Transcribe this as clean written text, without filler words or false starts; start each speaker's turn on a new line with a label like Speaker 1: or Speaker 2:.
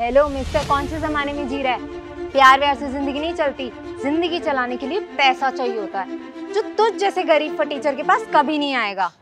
Speaker 1: Hello mister, कौन से जमाने में जी रहा है? प्यार व्यार से जिंदगी नहीं चलती। जिंदगी चलाने के लिए पैसा चाहिए होता है, जो तुझ जैसे गरीब फटीचर के पास कभी नहीं आएगा।